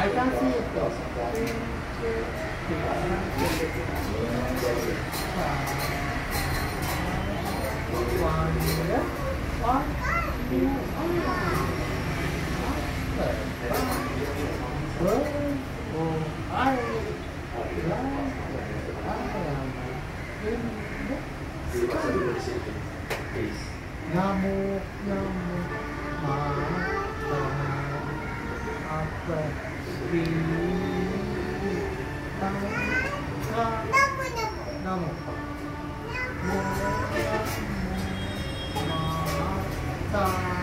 I can see it. Nyamuk, nyamuk, mata, apa, nyamuk, mata.